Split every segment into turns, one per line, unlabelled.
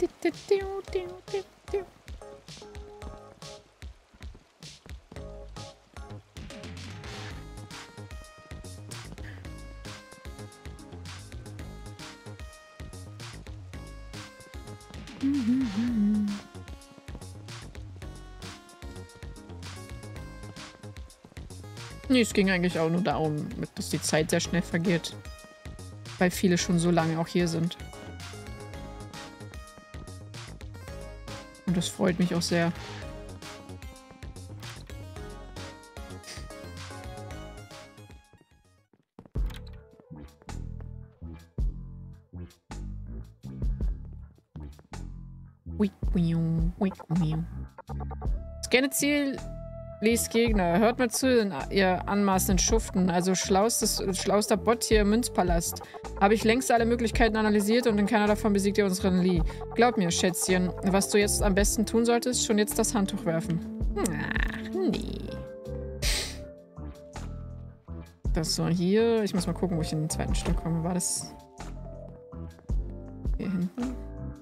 Nee, es ging eigentlich auch nur darum, dass die Zeit sehr schnell vergeht. Weil viele schon so lange auch hier sind. Und das freut mich auch sehr. Scanne Ziel, liest Gegner. Hört mal zu, ihr anmaßenden Schuften. Also schlauster Bot hier im Münzpalast. Habe ich längst alle Möglichkeiten analysiert und in keiner davon besiegt ihr unseren Lee. Glaub mir, Schätzchen, was du jetzt am besten tun solltest, schon jetzt das Handtuch werfen. Ach, nee. Das war hier. Ich muss mal gucken, wo ich in den zweiten Stock komme. War das hier hinten?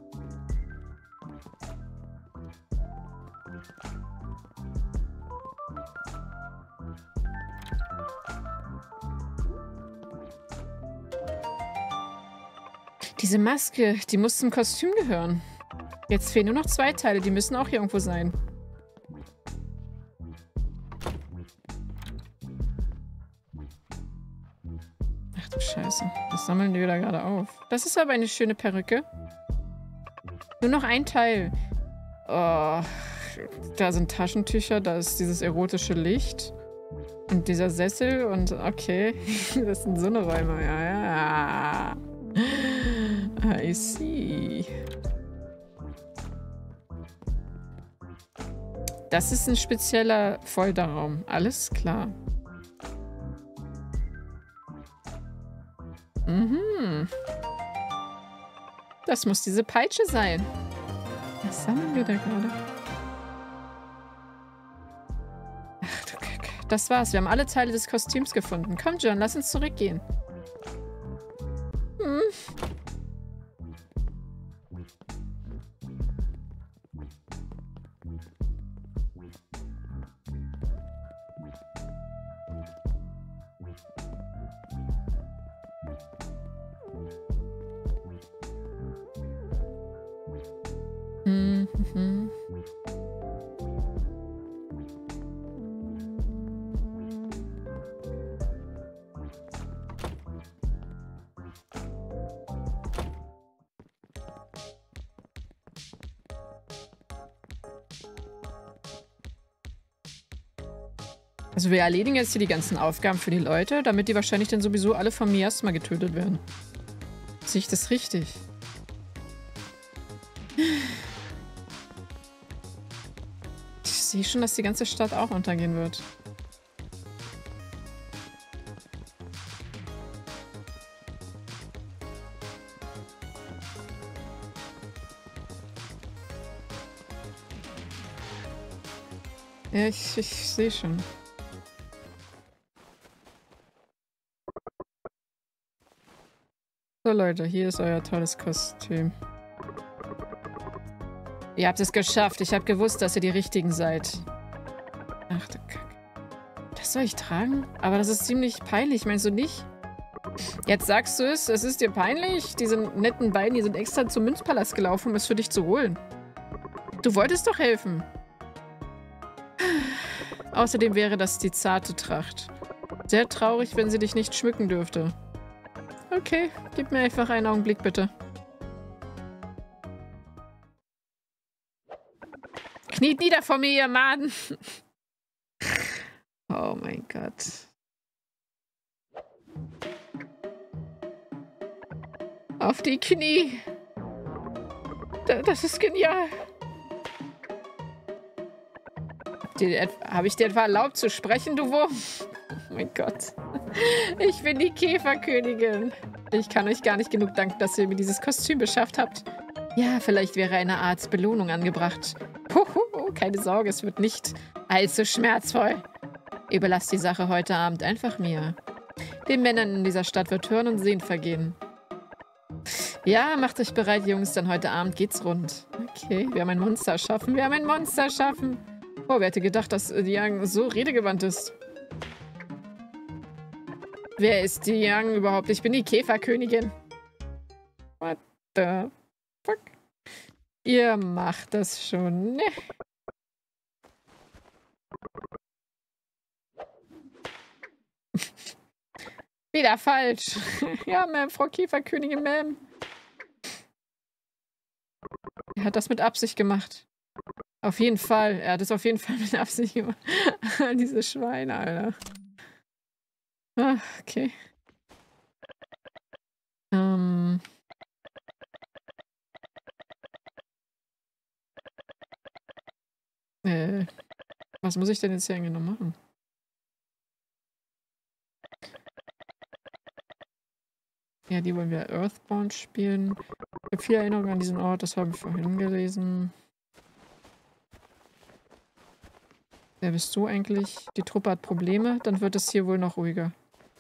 Diese Maske, die muss zum Kostüm gehören. Jetzt fehlen nur noch 2 Teile, die müssen auch hier irgendwo sein. Ach du Scheiße, das sammeln die da gerade auf. Das ist aber eine schöne Perücke. Nur noch 1 Teil. Oh, da sind Taschentücher, da ist dieses erotische Licht. Und dieser Sessel und okay, das sind so eine Räume, ja. I see. Das ist ein spezieller Folterraum. Alles klar. Mhm. Das muss diese Peitsche sein. Was sammeln wir da gerade? Ach du Kacke. Das war's. Wir haben alle Teile des Kostüms gefunden. Komm, John, lass uns zurückgehen. Hm. Mhm. Also wir erledigen jetzt hier die ganzen Aufgaben für die Leute, damit die wahrscheinlich dann sowieso alle vom Miasma getötet werden. Sehe ich das richtig? Ich sehe schon, dass die ganze Stadt auch untergehen wird. Ja, ich sehe schon. So Leute, hier ist euer tolles Kostüm. Ihr habt es geschafft. Ich habe gewusst, dass ihr die Richtigen seid. Ach du Kacke. Das soll ich tragen? Aber das ist ziemlich peinlich, meinst du nicht? Jetzt sagst du es ist dir peinlich? Diese netten beiden, die sind extra zum Münzpalast gelaufen, um es für dich zu holen. Du wolltest doch helfen. Außerdem wäre das die zarte Tracht. Sehr traurig, wenn sie dich nicht schmücken dürfte. Okay, gib mir einfach einen Augenblick, bitte. Kniet nieder vor mir, ihr Maden. Oh mein Gott. Auf die Knie. Das ist genial. Habe ich dir etwa erlaubt zu sprechen, du Wurm? Oh mein Gott. Ich bin die Käferkönigin. Ich kann euch gar nicht genug danken, dass ihr mir dieses Kostüm beschafft habt. Ja, vielleicht wäre eine Art Belohnung angebracht. Keine Sorge, es wird nicht allzu schmerzvoll. Überlasst die Sache heute Abend einfach mir. Den Männern in dieser Stadt wird Hören und Sehen vergehen. Ja, macht euch bereit, Jungs, denn heute Abend geht's rund. Okay, wir haben ein Monster erschaffen. Wir haben ein Monster erschaffen. Oh, wer hätte gedacht, dass die Yang so redegewandt ist? Wer ist die Yang überhaupt? Ich bin die Käferkönigin. What the fuck? Ihr macht das schon, ne? Wieder falsch. Ja, Ma'am, Frau Käferkönigin, Ma'am. Er hat das mit Absicht gemacht. Auf jeden Fall. Er hat es auf jeden Fall mit Absicht gemacht. Diese Schweine, Alter. Ah, okay. Was muss ich denn jetzt hier eigentlich noch machen? Ja, die wollen wir Earthbound spielen. Ich habe viel Erinnerung an diesen Ort, das habe ich vorhin gelesen. Wer bist du eigentlich? Die Truppe hat Probleme, dann wird es hier wohl noch ruhiger.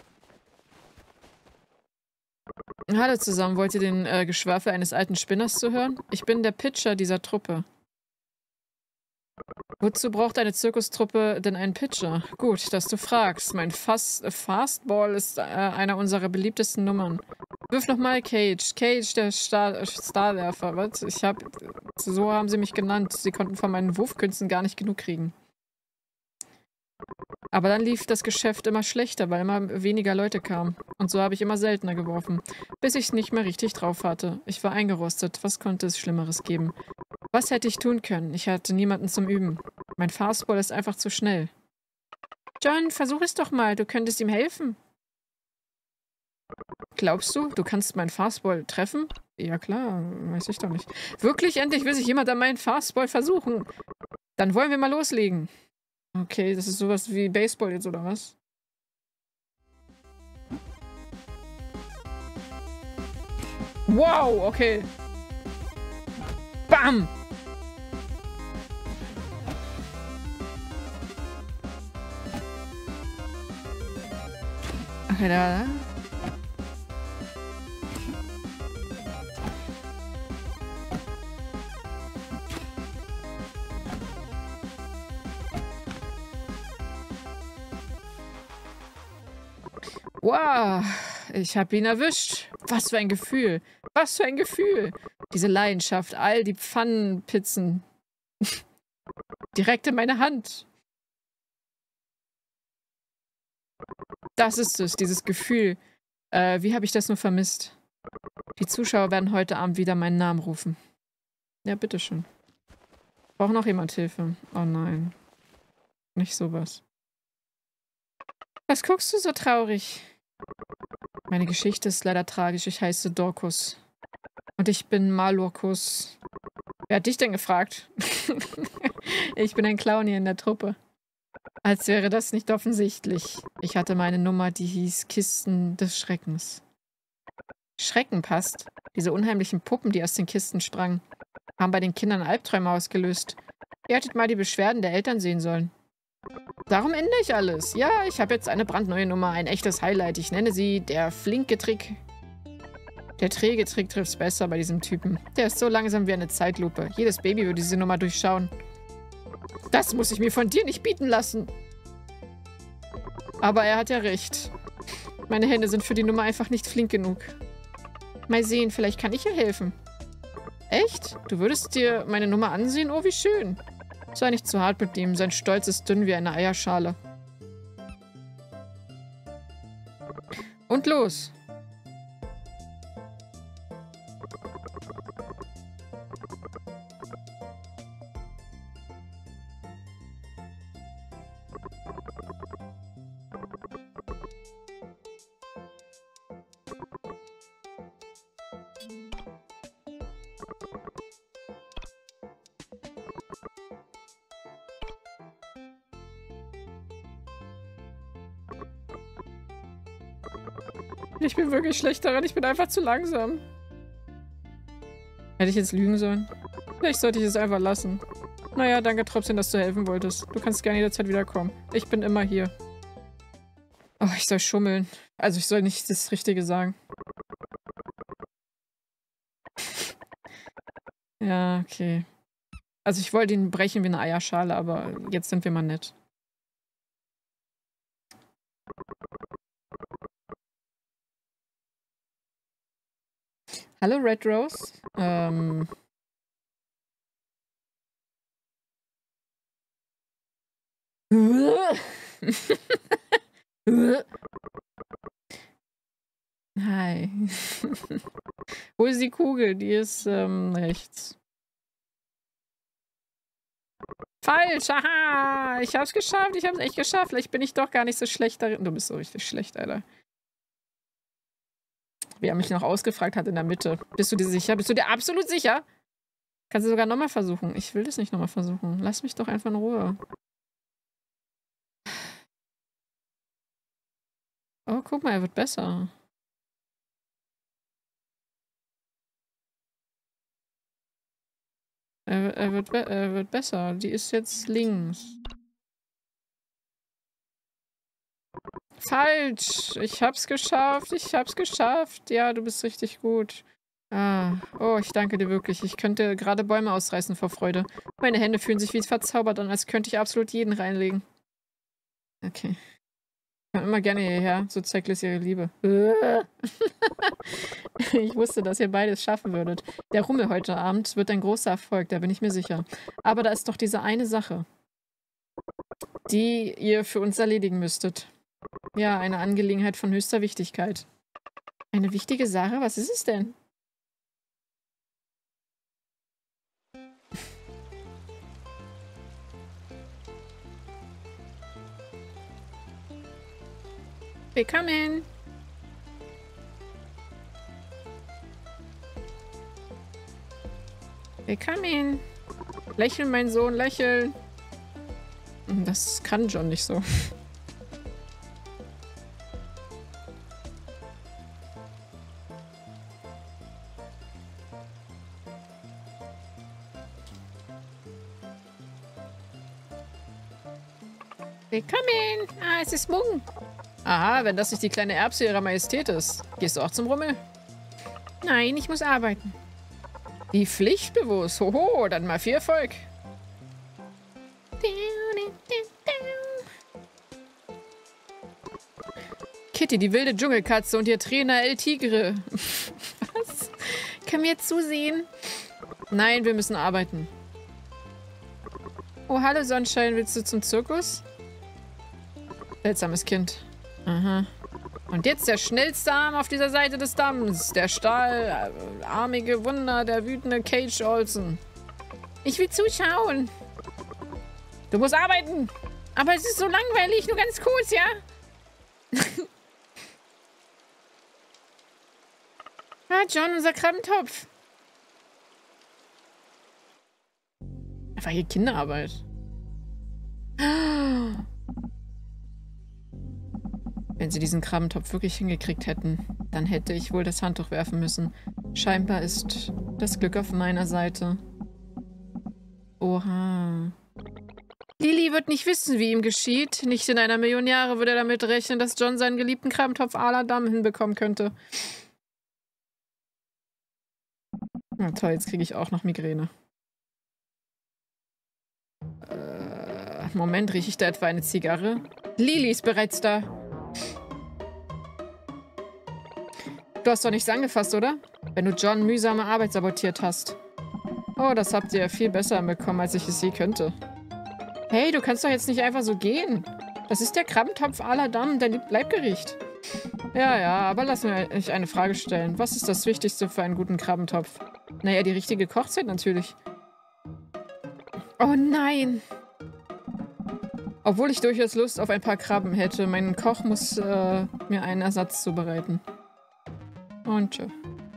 Hallo zusammen, wollt ihr den Geschwafel eines alten Spinners zuhören? Ich bin der Pitcher dieser Truppe. Wozu braucht eine Zirkustruppe denn einen Pitcher? Gut, dass du fragst. Mein Fastball ist einer unserer beliebtesten Nummern. Wirf nochmal Cage. Cage, der Starwerfer. Was? So haben sie mich genannt. Sie konnten von meinen Wurfkünsten gar nicht genug kriegen. Aber dann lief das Geschäft immer schlechter, weil immer weniger Leute kamen. Und so habe ich immer seltener geworfen, bis ich es nicht mehr richtig drauf hatte. Ich war eingerostet. Was konnte es Schlimmeres geben? Was hätte ich tun können? Ich hatte niemanden zum Üben. Mein Fastball ist einfach zu schnell. John, versuch es doch mal. Du könntest ihm helfen. Glaubst du, du kannst meinen Fastball treffen? Ja klar, weiß ich doch nicht. Wirklich, endlich will sich jemand an meinen Fastball versuchen. Dann wollen wir mal loslegen. Okay, das ist sowas wie Baseball jetzt, oder was? Wow, okay. Bam! Okay, da. Wow, ich habe ihn erwischt. Was für ein Gefühl. Was für ein Gefühl. Diese Leidenschaft, all die Pfannenpizzen. Direkt in meine Hand. Das ist es, dieses Gefühl. Wie habe ich das nur vermisst? Die Zuschauer werden heute Abend wieder meinen Namen rufen. Ja, bitteschön. Braucht noch jemand Hilfe? Oh nein. Nicht sowas. Was guckst du so traurig? Meine Geschichte ist leider tragisch. Ich heiße Dorkus. Und ich bin Malurkus. Wer hat dich denn gefragt? Ich bin ein Clown hier in der Truppe. Als wäre das nicht offensichtlich. Ich hatte meine Nummer, die hieß Kisten des Schreckens. Schrecken passt. Diese unheimlichen Puppen, die aus den Kisten sprangen, haben bei den Kindern Albträume ausgelöst. Ihr hättet mal die Beschwerden der Eltern sehen sollen. Darum ändere ich alles. Ja, ich habe jetzt eine brandneue Nummer, ein echtes Highlight. Ich nenne sie der flinke Trick. Der träge Trick trifft's besser bei diesem Typen. Der ist so langsam wie eine Zeitlupe. Jedes Baby würde diese Nummer durchschauen. Das muss ich mir von dir nicht bieten lassen. Aber er hat ja recht. Meine Hände sind für die Nummer einfach nicht flink genug. Mal sehen, vielleicht kann ich ihr helfen. Echt? Du würdest dir meine Nummer ansehen? Oh, wie schön. Sei nicht zu hart mit ihm. Sein Stolz ist dünn wie eine Eierschale. Und los. Ich bin wirklich schlecht daran. Ich bin einfach zu langsam. Hätte ich jetzt lügen sollen? Vielleicht sollte ich es einfach lassen. Naja, danke trotzdem, dass du helfen wolltest. Du kannst gerne jederzeit wiederkommen. Ich bin immer hier. Oh, ich soll schummeln. Also ich soll nicht das Richtige sagen. Ja, okay. Also ich wollte ihn brechen wie eine Eierschale, aber jetzt sind wir mal nett. Hallo Red Rose. Hi. Wo ist die Kugel? Die ist rechts. Falsch! Haha! Ich hab's geschafft. Ich hab's echt geschafft. Vielleicht bin ich doch gar nicht so schlecht darin. Du bist so richtig schlecht, Alter. Wie er mich noch ausgefragt hat in der Mitte. Bist du dir sicher? Bist du dir absolut sicher? Kannst du sogar nochmal versuchen. Ich will das nicht nochmal versuchen. Lass mich doch einfach in Ruhe. Oh, guck mal, er wird besser. Er wird besser. Die ist jetzt links. Falsch! Ich hab's geschafft. Ich hab's geschafft. Ja, du bist richtig gut. Ah. Oh, ich danke dir wirklich. Ich könnte gerade Bäume ausreißen vor Freude. Meine Hände fühlen sich wie verzaubert an, als könnte ich absolut jeden reinlegen. Okay. Komm immer gerne hierher. So zeigt Liz ihre Liebe. Ich wusste, dass ihr beides schaffen würdet. Der Rummel heute Abend wird ein großer Erfolg, da bin ich mir sicher. Aber da ist doch diese eine Sache, die ihr für uns erledigen müsstet. Ja, eine Angelegenheit von höchster Wichtigkeit. Eine wichtige Sache? Was ist es denn? Willkommen! Willkommen! Lächeln, mein Sohn, lächeln! Das kann John nicht so. Willkommen! Ah, es ist Mung. Aha, wenn das nicht die kleine Erbse ihrer Majestät ist. Gehst du auch zum Rummel? Nein, ich muss arbeiten. Wie pflichtbewusst. Hoho, dann mal viel Erfolg. Kitty, die wilde Dschungelkatze und ihr Trainer El Tigre. Was? Können wir zusehen? Nein, wir müssen arbeiten. Oh, hallo Sonnenschein, willst du zum Zirkus? Seltsames Kind. Aha. Und jetzt der schnellste Arm auf dieser Seite des Damms. Der stahlarmige Wunder, der wütende Cage Olsen. Ich will zuschauen. Du musst arbeiten. Aber es ist so langweilig, nur ganz kurz, ja? Ah, John, unser Krabbentopf. Einfach hier Kinderarbeit. Wenn sie diesen Krabbentopf wirklich hingekriegt hätten, dann hätte ich wohl das Handtuch werfen müssen. Scheinbar ist das Glück auf meiner Seite. Oha. Lily wird nicht wissen, wie ihm geschieht. Nicht in einer Million Jahre würde er damit rechnen, dass John seinen geliebten Krabbentopf à la Dame hinbekommen könnte. Na toll, jetzt kriege ich auch noch Migräne. Moment, rieche ich da etwa eine Zigarre? Lily ist bereits da. Du hast doch nichts angefasst, oder? Wenn du John mühsame Arbeit sabotiert hast. Oh, das habt ihr ja viel besser bekommen, als ich es je könnte. Hey, du kannst doch jetzt nicht einfach so gehen. Das ist der Krabbentopf à la Dame, dein Leibgericht. Ja, aber lass mich eine Frage stellen. Was ist das Wichtigste für einen guten Krabbentopf? Naja, die richtige Kochzeit natürlich. Oh nein! Obwohl ich durchaus Lust auf ein paar Krabben hätte, mein Koch muss mir einen Ersatz zubereiten. Und tschö.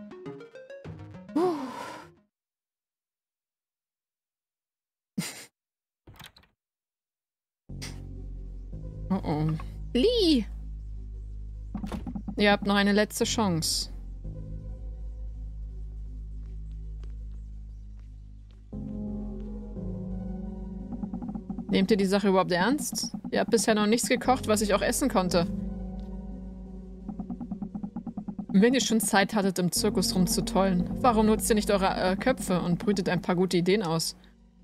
Oh oh. Lee! Ihr habt noch eine letzte Chance. Nehmt ihr die Sache überhaupt ernst? Ihr habt bisher noch nichts gekocht, was ich auch essen konnte. Wenn ihr schon Zeit hattet, im Zirkus rumzutollen, warum nutzt ihr nicht eure Köpfe und brütet ein paar gute Ideen aus?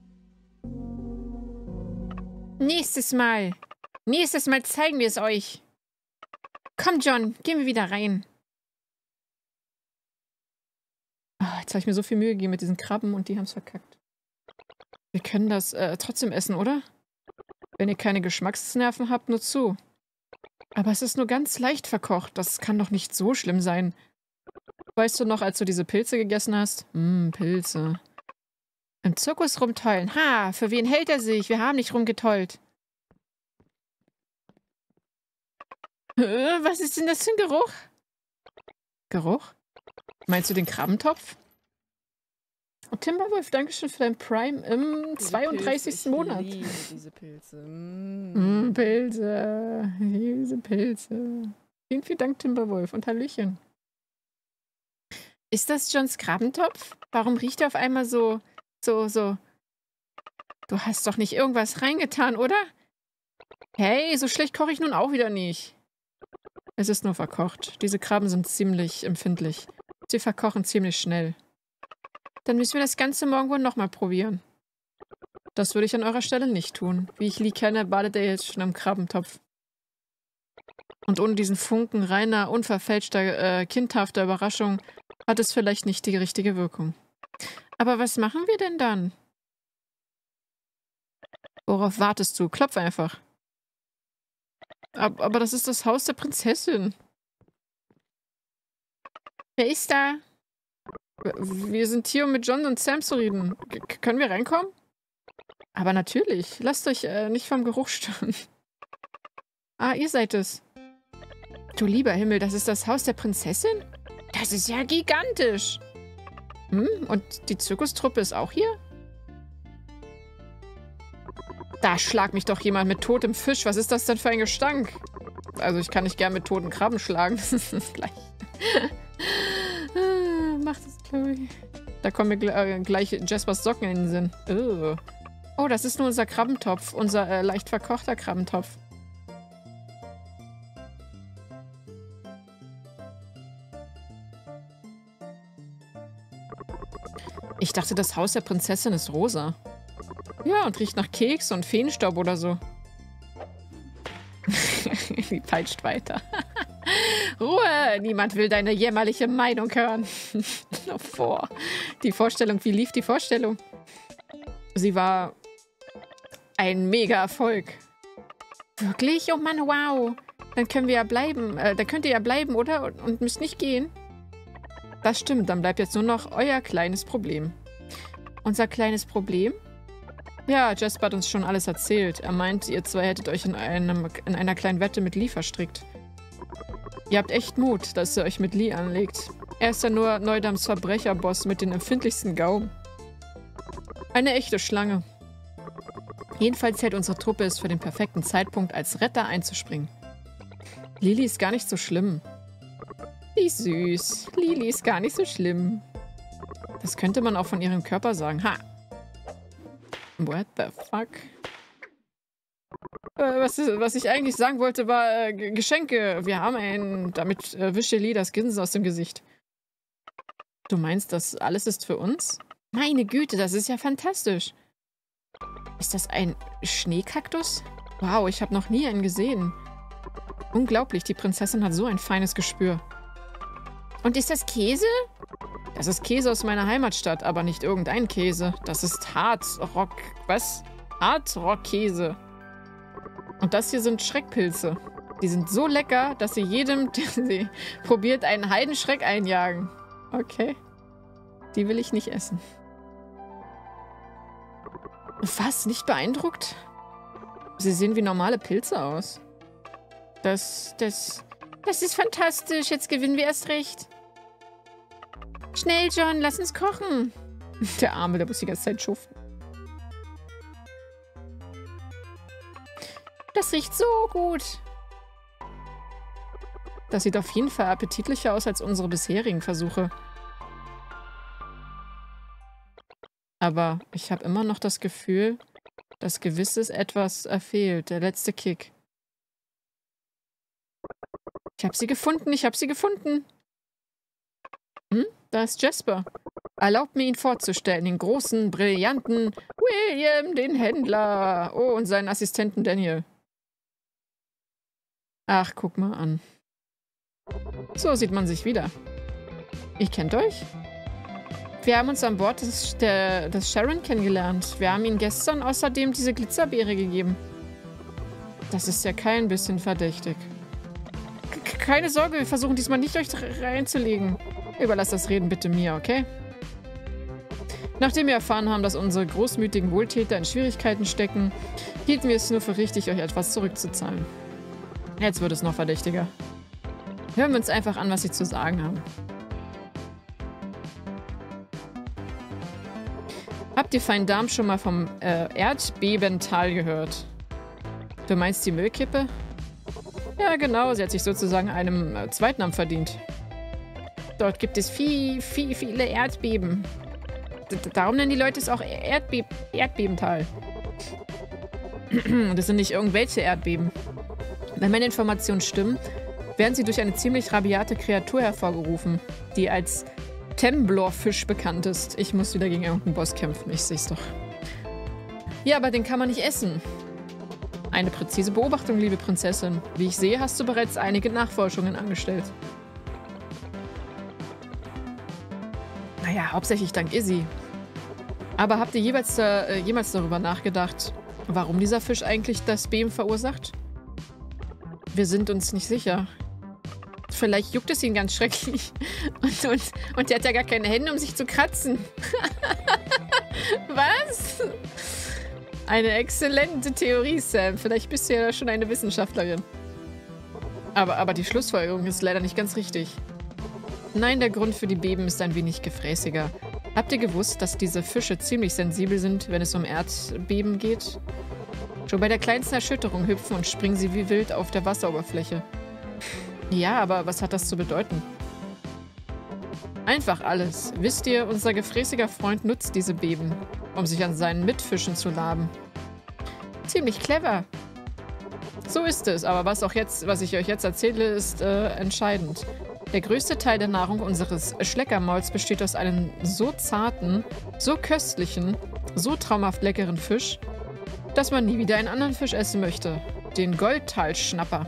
Nächstes Mal. Nächstes Mal zeigen wir es euch. Komm, John, gehen wir wieder rein. Oh, jetzt habe ich mir so viel Mühe gegeben mit diesen Krabben und die haben es verkackt. Wir können das trotzdem essen, oder? Wenn ihr keine Geschmacksnerven habt, nur zu. Aber es ist nur ganz leicht verkocht. Das kann doch nicht so schlimm sein. Weißt du noch, als du diese Pilze gegessen hast? Pilze. Im Zirkus rumtollen. Ha, für wen hält er sich? Wir haben nicht rumgetollt. Was ist denn das für ein Geruch? Geruch? Meinst du den Krabbentopf? Oh, Timberwolf, dankeschön für dein Prime im 32. Monat.
Ich liebe diese Pilze.
Pilze. Ich liebe diese Pilze. Vielen, vielen Dank, Timberwolf. Und Hallöchen. Ist das Johns Krabbentopf? Warum riecht er auf einmal so... Du hast doch nicht irgendwas reingetan, oder? Hey, so schlecht koche ich nun auch wieder nicht. Es ist nur verkocht. Diese Krabben sind ziemlich empfindlich. Sie verkochen ziemlich schnell. Dann müssen wir das Ganze morgen wohl nochmal probieren. Das würde ich an eurer Stelle nicht tun. Wie ich Lee kenne, badet er jetzt schon im Krabbentopf. Und ohne diesen Funken reiner, unverfälschter, kindhafter Überraschung hat es vielleicht nicht die richtige Wirkung. Aber was machen wir denn dann? Worauf wartest du? Klopf einfach. Aber das ist das Haus der Prinzessin. Wer ist da? Wir sind hier, um mit John und Sam zu reden. Können wir reinkommen? Aber natürlich. Lasst euch nicht vom Geruch stören. Ah, ihr seid es. Du lieber Himmel, das ist das Haus der Prinzessin? Das ist ja gigantisch. Und die Zirkustruppe ist auch hier? Da schlag mich doch jemand mit totem Fisch. Was ist das denn für ein Gestank? Also ich kann nicht gern mit toten Krabben schlagen. Das ist gleich. Macht es, glaube ich. Da kommen mir gleich Jaspers Socken in den Sinn. Oh, das ist nur unser Krabbentopf. Unser leicht verkochter Krabbentopf. Ich dachte, das Haus der Prinzessin ist rosa. Ja, und riecht nach Keks und Feenstaub oder so. Die peitscht weiter. Ruhe! Niemand will deine jämmerliche Meinung hören. Vor. Die Vorstellung, wie lief die Vorstellung? Sie war ein Mega-Erfolg. Wirklich? Oh Mann, wow. Dann können wir ja bleiben. Dann könnt ihr ja bleiben, oder? Und müsst nicht gehen. Das stimmt, dann bleibt jetzt nur noch euer kleines Problem. Unser kleines Problem? Ja, Jasper hat uns schon alles erzählt. Er meint, ihr zwei hättet euch in einer kleinen Wette mit Lee verstrickt. Ihr habt echt Mut, dass ihr euch mit Lee anlegt. Er ist ja nur Neudams Verbrecherboss mit den empfindlichsten Gaumen. Eine echte Schlange. Jedenfalls hält unsere Truppe es für den perfekten Zeitpunkt, als Retter einzuspringen. Lili ist gar nicht so schlimm. Wie süß. Lili ist gar nicht so schlimm. Das könnte man auch von ihrem Körper sagen. Ha! What the fuck? Was ich eigentlich sagen wollte, war Geschenke. Wir haben einen. Damit wischt Lee das Grinsen aus dem Gesicht. Du meinst, das alles ist für uns? Meine Güte, das ist ja fantastisch. Ist das ein Schneekaktus? Wow, ich habe noch nie einen gesehen. Unglaublich, die Prinzessin hat so ein feines Gespür. Und ist das Käse? Das ist Käse aus meiner Heimatstadt, aber nicht irgendein Käse. Das ist Hardrock... Was? Hardrock-Käse. Und das hier sind Schreckpilze. Die sind so lecker, dass sie jedem, der sie probiert, einen Heidenschreck einjagen. Okay. Die will ich nicht essen. Was? Nicht beeindruckt? Sie sehen wie normale Pilze aus. Das ist fantastisch. Jetzt gewinnen wir erst recht. Schnell, John, lass uns kochen. Der Arme, der muss die ganze Zeit schuften. Das riecht so gut. Das sieht auf jeden Fall appetitlicher aus als unsere bisherigen Versuche. Aber ich habe immer noch das Gefühl, dass gewisses etwas fehlt. Der letzte Kick. Ich habe sie gefunden, ich habe sie gefunden. Da ist Jasper. Erlaubt mir, ihn vorzustellen. Den großen, brillanten William, den Händler. Oh, und seinen Assistenten Daniel. Ach, guck mal an. So sieht man sich wieder. Ihr kennt euch? Wir haben uns an Bord des Sharon kennengelernt. Wir haben ihm gestern außerdem diese Glitzerbeere gegeben. Das ist ja kein bisschen verdächtig. Keine Sorge, wir versuchen diesmal nicht euch reinzulegen. Überlasst das Reden bitte mir, okay? Nachdem wir erfahren haben, dass unsere großmütigen Wohltäter in Schwierigkeiten stecken, hielten wir es nur für richtig, euch etwas zurückzuzahlen. Jetzt wird es noch verdächtiger. Hören wir uns einfach an, was sie zu sagen haben. Habt ihr feinen Darm schon mal vom Erdbebental gehört? Du meinst die Müllkippe? Ja, genau. Sie hat sich sozusagen einem Zweitnamen verdient. Dort gibt es viele Erdbeben. Darum nennen die Leute es auch Erdbebental. Das sind nicht irgendwelche Erdbeben. Wenn meine Informationen stimmen, werden sie durch eine ziemlich rabiate Kreatur hervorgerufen, die als Temblorfisch bekannt ist. Ich muss wieder gegen irgendeinen Boss kämpfen, ich seh's doch. Ja, aber den kann man nicht essen. Eine präzise Beobachtung, liebe Prinzessin. Wie ich sehe, hast du bereits einige Nachforschungen angestellt. Naja, hauptsächlich dank Izzy. Aber habt ihr jemals darüber nachgedacht, warum dieser Fisch eigentlich das Beben verursacht? Wir sind uns nicht sicher. Vielleicht juckt es ihn ganz schrecklich. Und der hat ja gar keine Hände, um sich zu kratzen. Was? Eine exzellente Theorie, Sam. Vielleicht bist du ja schon eine Wissenschaftlerin. Aber die Schlussfolgerung ist leider nicht ganz richtig. Nein, der Grund für die Beben ist ein wenig gefräßiger. Habt ihr gewusst, dass diese Fische ziemlich sensibel sind, wenn es um Erdbeben geht? Schon bei der kleinsten Erschütterung hüpfen und springen sie wie wild auf der Wasseroberfläche. Ja, aber was hat das zu bedeuten? Einfach alles. Wisst ihr, unser gefräßiger Freund nutzt diese Beben, um sich an seinen Mitfischen zu laben. Ziemlich clever. So ist es, aber was ich euch jetzt erzähle, ist entscheidend. Der größte Teil der Nahrung unseres Schleckermauls besteht aus einem so zarten, so köstlichen, so traumhaft leckeren Fisch, dass man nie wieder einen anderen Fisch essen möchte. Den Goldtalschnapper.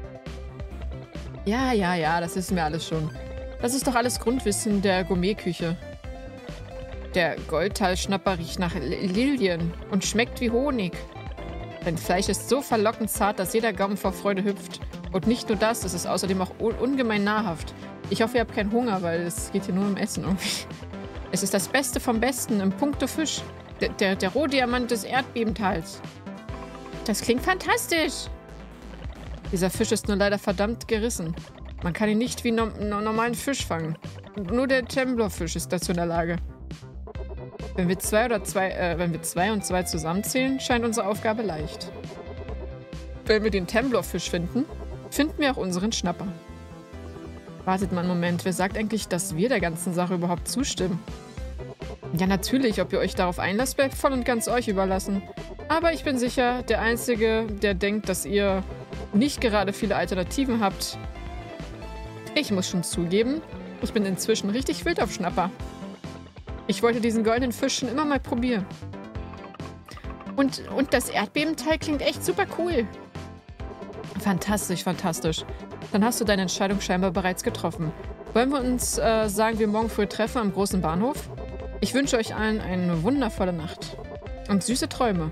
Ja, das wissen wir alles schon. Das ist doch alles Grundwissen der Gourmetküche. Der Goldtalschnapper riecht nach Lilien und schmeckt wie Honig. Sein Fleisch ist so verlockend zart, dass jeder Gaumen vor Freude hüpft. Und nicht nur das, es ist außerdem auch ungemein nahrhaft. Ich hoffe, ihr habt keinen Hunger, weil es geht hier nur um Essen irgendwie. Es ist das Beste vom Besten im Punkto Fisch. Der Rohdiamant des Erdbebentals. Das klingt fantastisch. Dieser Fisch ist nur leider verdammt gerissen. Man kann ihn nicht wie normalen Fisch fangen. Nur der Temblorfisch ist dazu in der Lage. Wenn wir zwei und zwei zusammenzählen, scheint unsere Aufgabe leicht. Wenn wir den Temblorfisch finden, finden wir auch unseren Schnapper. Wartet mal einen Moment, wer sagt eigentlich, dass wir der ganzen Sache überhaupt zustimmen? Ja, natürlich, ob ihr euch darauf einlasst, bleibt voll und ganz euch überlassen. Aber ich bin sicher, der Einzige, der denkt, dass ihr nicht gerade viele Alternativen habt. Ich muss schon zugeben, ich bin inzwischen richtig wild auf Schnapper. Ich wollte diesen goldenen Fisch schon immer mal probieren. Und das Erdbebenteil klingt echt super cool. Fantastisch, fantastisch. Dann hast du deine Entscheidung scheinbar bereits getroffen. Wollen wir uns, sagen wir, morgen früh treffen am großen Bahnhof? Ich wünsche euch allen eine wundervolle Nacht. Und süße Träume.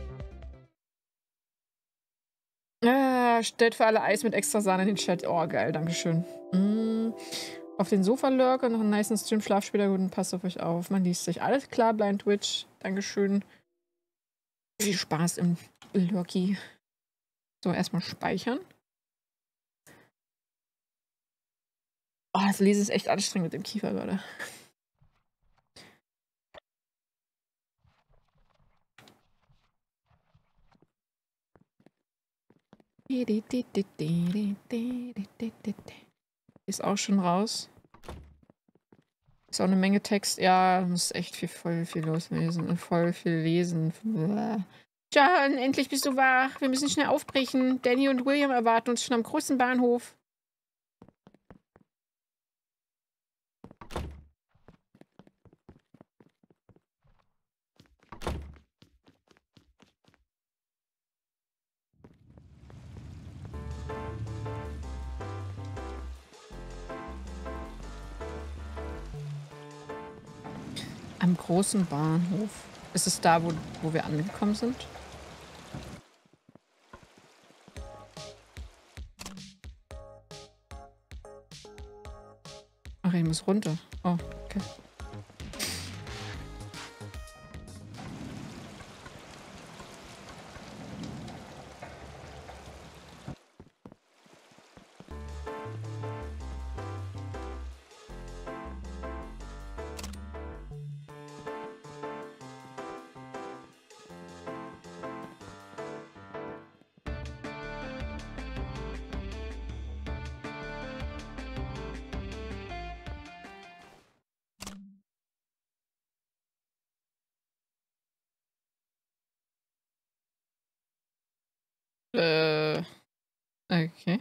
Stellt für alle Eis mit extra Sahne in den Chat. Oh, geil, dankeschön. Auf den Sofa lurk und noch einen nicen Stream. Schlaf später gut und passt auf euch auf. Man liest sich. Alles klar, Blind Witch. Dankeschön. Viel Spaß im Lurky. So, erstmal speichern. Oh, das Lesen ist echt anstrengend mit dem Kiefer, Leute. Ist auch schon raus. Ist auch eine Menge Text. Ja, muss echt voll viel loslesen und voll viel lesen. John, endlich bist du wach. Wir müssen schnell aufbrechen. Danny und William erwarten uns schon am großen Bahnhof. Am großen Bahnhof. Ist es da, wo wir angekommen sind? Ach, ich muss runter. Oh, okay. Okay.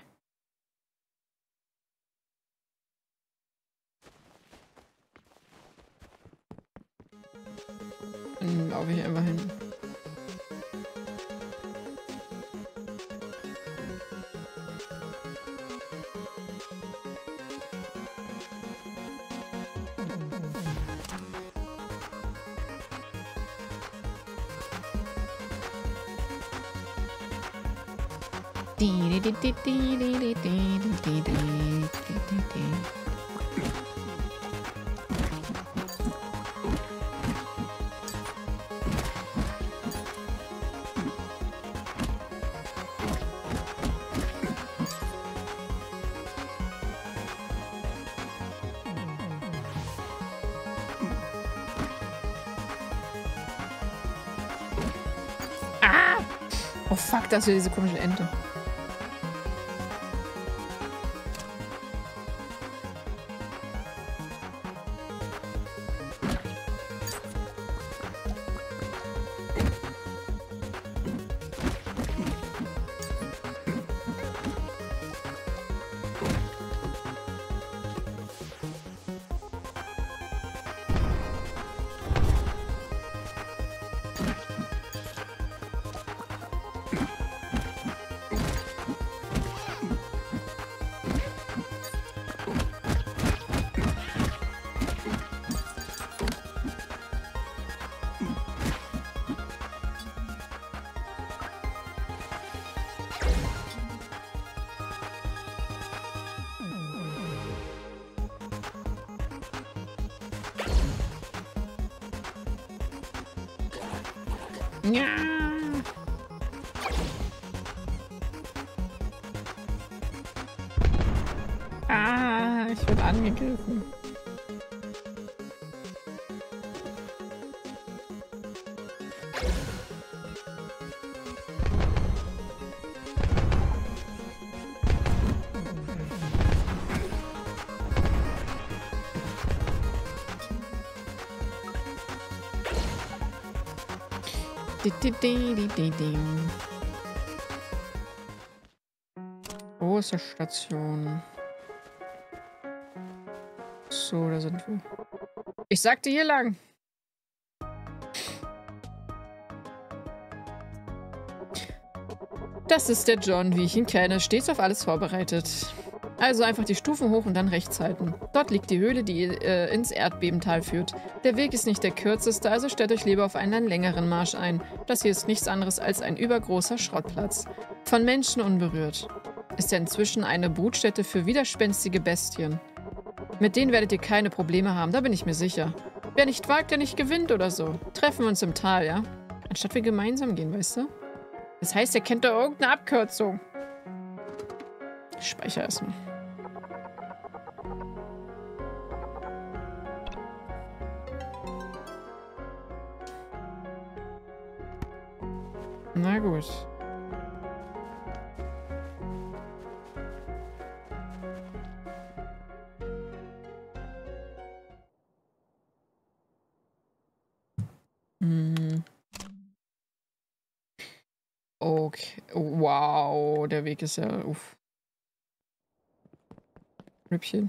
Dann laufe ich einfach hin. Oh fuck, das ist ja diese komische Ente. Ja. Ah, ich werde angegriffen. Große Station. So, da sind wir. Ich sagte hier lang. Das ist der John, wie ich ihn kenne. Stets auf alles vorbereitet. Also einfach die Stufen hoch und dann rechts halten. Dort liegt die Höhle, die ins Erdbebental führt. Der Weg ist nicht der kürzeste, also stellt euch lieber auf einen längeren Marsch ein. Das hier ist nichts anderes als ein übergroßer Schrottplatz. Von Menschen unberührt. Ist ja inzwischen eine Brutstätte für widerspenstige Bestien. Mit denen werdet ihr keine Probleme haben, da bin ich mir sicher. Wer nicht wagt, der nicht gewinnt oder so. Treffen wir uns im Tal, ja? Anstatt wir gemeinsam gehen, weißt du? Das heißt, ihr kennt doch irgendeine Abkürzung. Ich speichere erstmal. Na gut. Okay. Wow, der Weg ist ja... Uff. Rüppchen.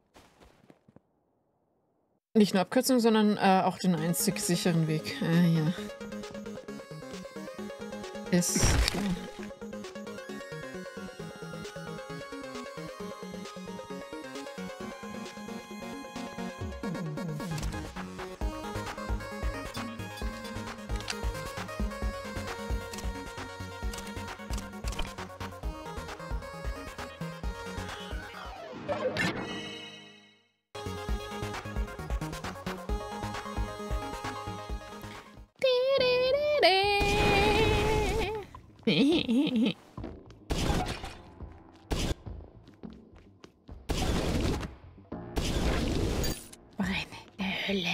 Nicht nur Abkürzung, sondern auch den einzig sicheren Weg. Ja. Ist klar. Brennende Hölle.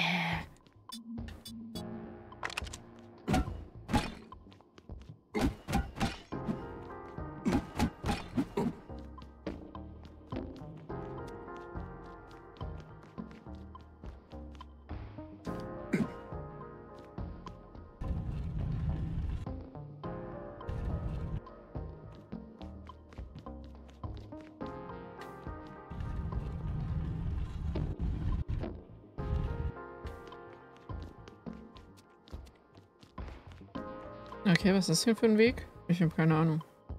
Okay, was ist das hier für ein Weg? Ich habe keine Ahnung.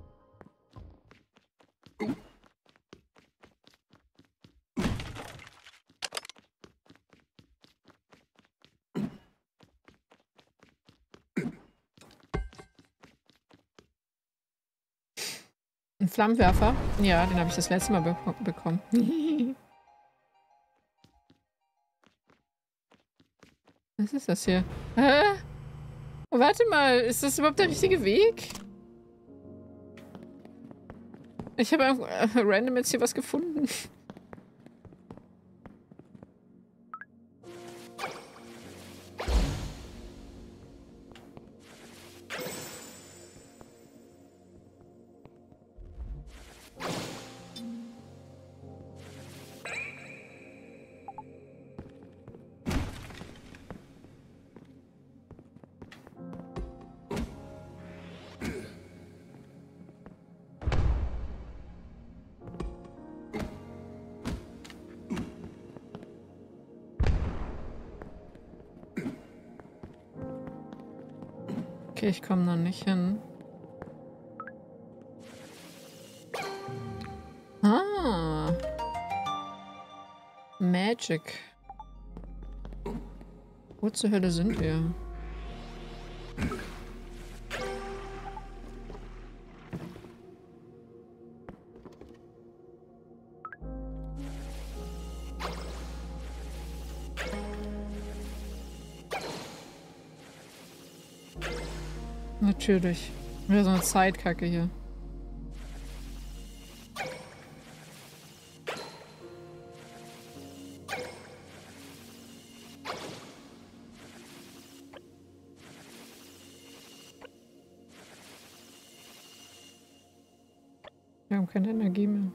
Ein Flammenwerfer? Ja, den habe ich das letzte Mal bekommen. Was ist das hier? Hä? Oh, warte mal, ist das überhaupt der richtige Weg? Ich habe random jetzt hier was gefunden. Okay, ich komme da nicht hin. Ah. Magic. Wo zur Hölle sind wir? Natürlich. Wieder so eine Zeitkacke hier. Wir haben keine Energie mehr.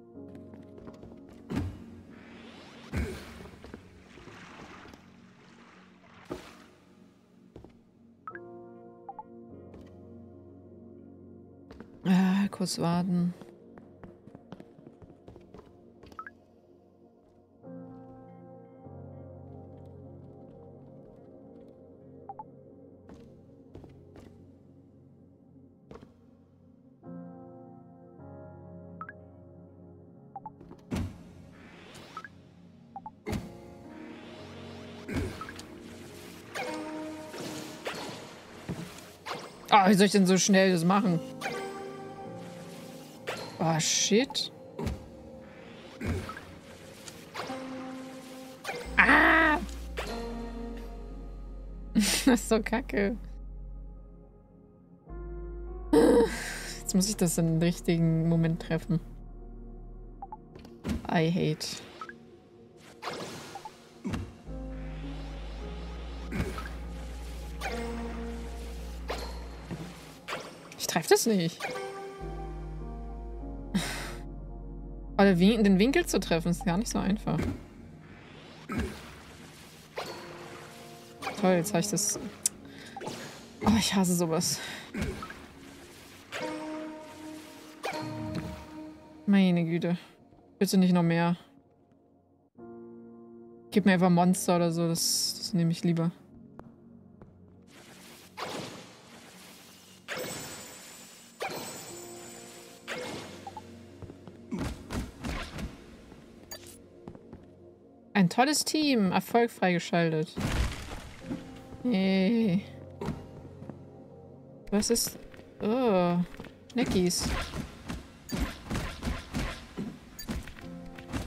Kurz warten. Ah, wie soll ich denn so schnell das machen? Oh, shit. Ah! Das ist so kacke. Jetzt muss ich das in den richtigen Moment treffen. I hate. Ich treffe das nicht. Aber den Winkel zu treffen ist gar nicht so einfach. Toll, jetzt habe ich das... Oh, ich hasse sowas. Meine Güte. Bitte nicht noch mehr. Gib mir einfach Monster oder so, das nehme ich lieber. Ein tolles Team. Erfolg freigeschaltet. Yay. Was ist... Oh. Schneckis.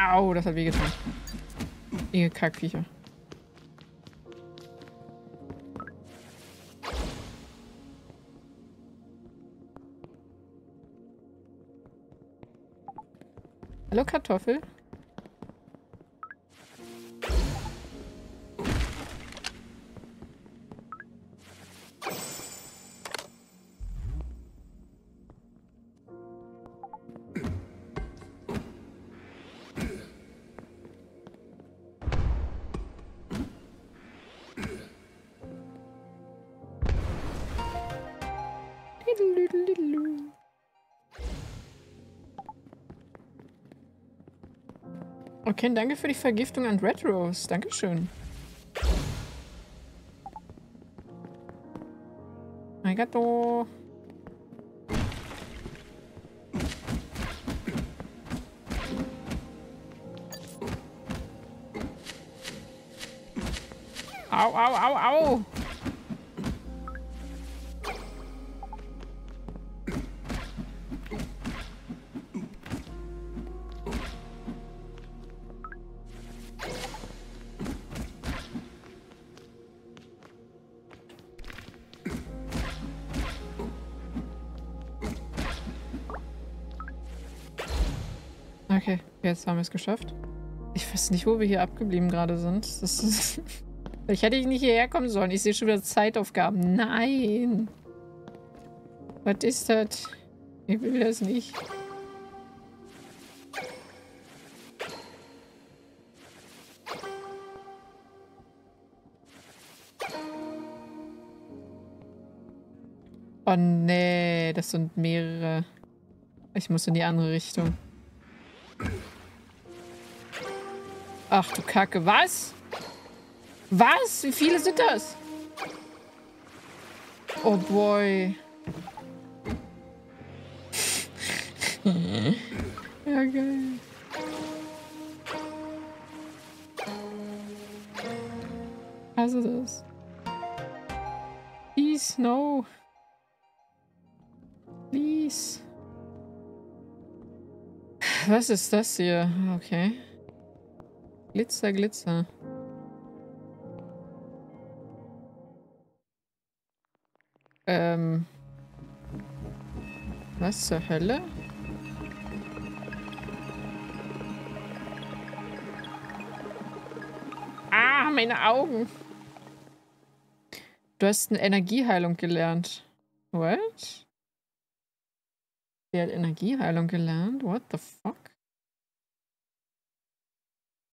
Au, das hat wehgetan. Ihr Kackviecher. Hallo Kartoffel. Okay, danke für die Vergiftung an Red Rose. Dankeschön. Arigato. Au, au, au, au. Okay, jetzt haben wir es geschafft. Ich weiß nicht, wo wir hier abgeblieben gerade sind. Das ist Vielleicht hätte ich nicht hierher kommen sollen. Ich sehe schon wieder Zeitaufgaben. Nein! Was ist das? Ich will das nicht. Oh nee, das sind mehrere. Ich muss in die andere Richtung. Ach du Kacke, was? Was? Wie viele sind das? Oh boy. Ja, geil. Also das. Please, no. Please. Was ist das hier? Okay. Glitzer, Glitzer. Was zur Hölle? Ah, meine Augen. Du hast eine Energieheilung gelernt. What? Der hat Energieheilung gelernt? What the fuck?